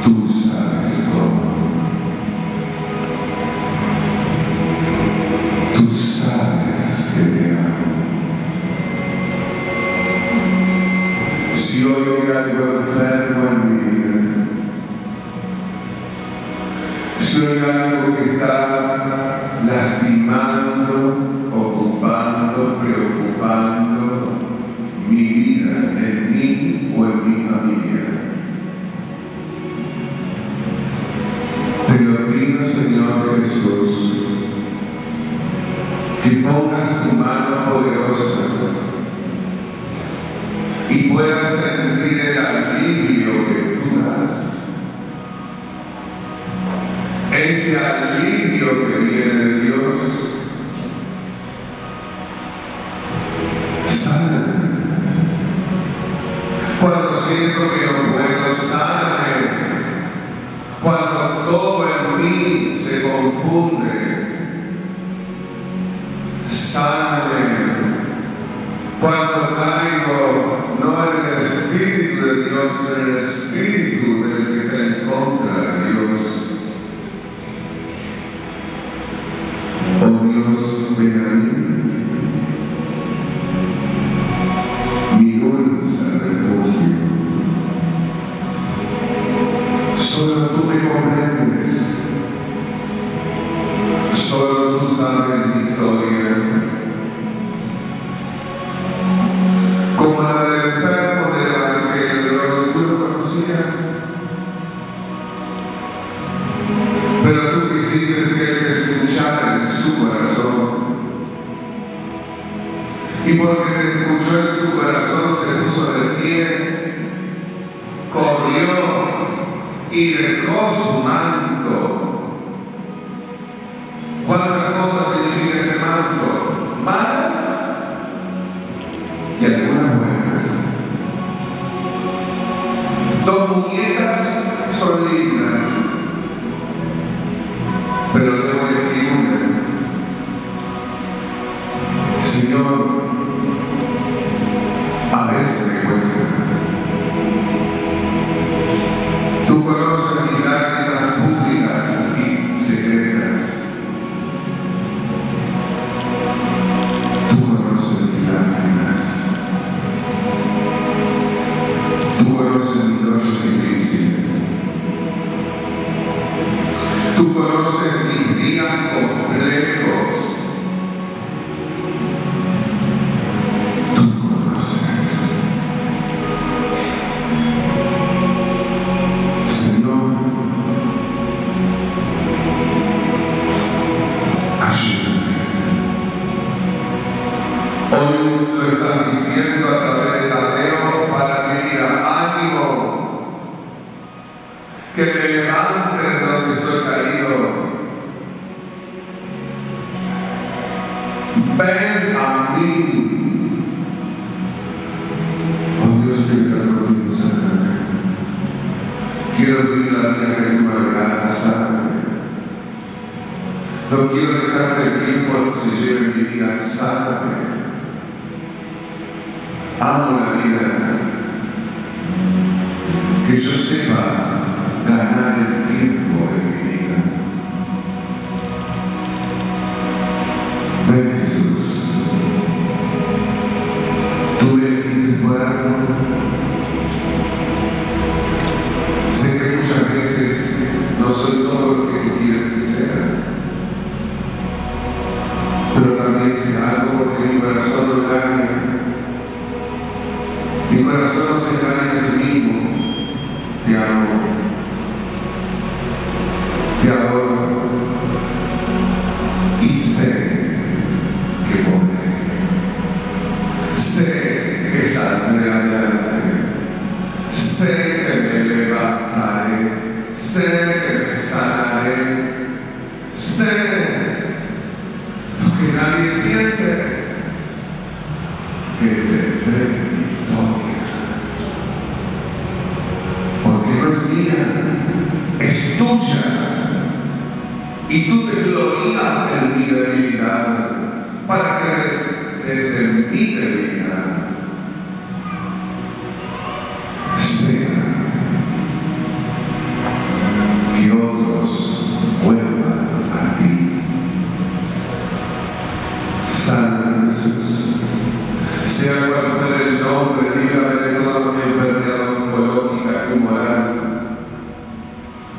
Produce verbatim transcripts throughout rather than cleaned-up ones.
Tú sabes todo. Tú sabes que te amo. Si hoy hay algo enfermo en mi vida, si hoy hay algo que está lastimando, ocupando, preocupando mi vida, en mí o en mi familia, te lo pido, Señor Jesús, que pongas tu mano poderosa y puedas sentir el alivio que tú das. Ese alivio que viene de Dios. Sáname. Cuando siento que no puedo, sáname. Cuando todo en mí se confunde, sáname. Cuando caigo no en el Espíritu de Dios, en el Espíritu del que está en contra de Dios. Oh Dios, ven a mí, mi dulce refugio. Solo tú me comprendes, solo tú sabes mi historia. Como la del enfermo del Evangelio, tú lo conocías, pero tú quisiste que él te escuchara en su corazón, y porque te escuchó en su corazón se puso de pie, corrió y dejó su manto. ¿Cuántas cosas significa ese manto? Malas y algunas buenas. Dos muñecas son lindas, pero debo elegir una. Señor, a veces me cuesta. Tú conoces mis lágrimas públicas y secretas. Tú conoces mis lágrimas. Tú conoces mis noches difíciles. Tú conoces mis días complejos. Tú conoces. Señor, ayúdame. Hoy lo estás diciendo a través de Tadeo para que diga ánimo, que me levante donde estoy caído. Ven a mí. Oh Dios, quiero estar conmigo, sáname. Quiero vivir la vida que tú me regalas, sáname. No quiero dejar que el tiempo se lleve mi vida, sáname. Amo la vida. Que yo sepa ganar el tiempo de mi vida. Ven, Jesús. Tú me elegiste por algo. Sé que muchas veces no soy todo lo que tú quieres que sea, pero también sé algo porque mi corazón no engaña. Mi corazón no se engaña a sí mismo. Te amo. Te adoro. Y sé que podré. Sé que saldré adelante. Sé que me levantaré. Sé que me sanaré. Sé lo que nadie entiende, que tendré victoria. Porque no es mía, es tuya. Y tú te glorías en mi debilidad, para que desde mi debilidad sea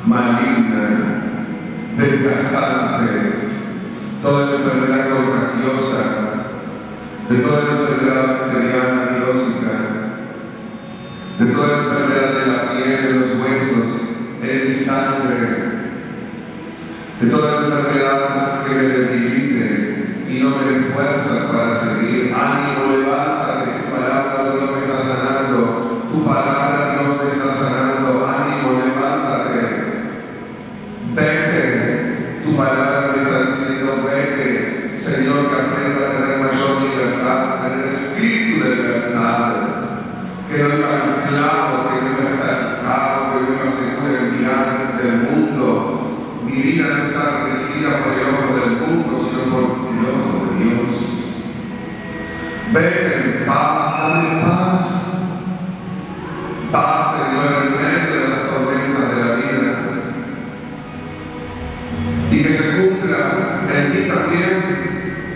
maligna, desgastante, toda enfermedad contagiosa, de toda enfermedad bacteriana, biológica, de toda enfermedad de la piel, de los huesos, en mi sangre, de toda enfermedad que me debilite y no me dé fuerza para seguir. Ánimo, levántate, tu palabra, Dios, me está sanando, tu palabra, Dios, me está sanando. Ánimo, levántate, vete, tu palabra me está diciendo, vete, Señor, que aprenda a tener mayor libertad, tener espíritu de libertad, que no iba anclado, que no iba estancado, que no iba seguro en mirar del mundo. Mi vida no está dirigida por el ojo del mundo, sino por el ojo de Dios. Vete en paz, dame paz. Paz, Señor, en medio de las tormentas de la vida. Y que se cumpla en mí también.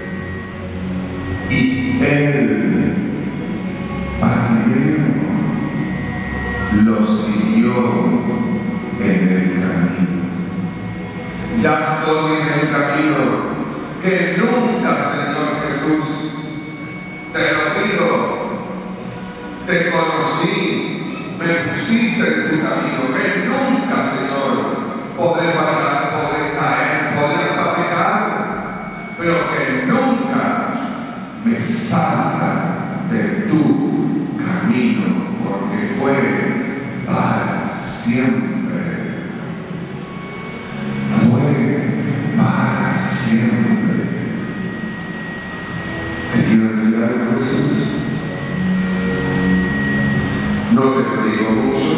Y Él, Bartimeo, lo siguió en el camino. Ya estoy en el camino que nunca, Señor Jesús, te lo pido, te conocí, me pusiste en tu camino, que nunca, Señor, podré fallar, podré caer, podré hasta pecar, pero que nunca me salga de tu camino, porque fue para siempre. Para siempre. Te quiero decir algo, Jesús. No te lo digo mucho,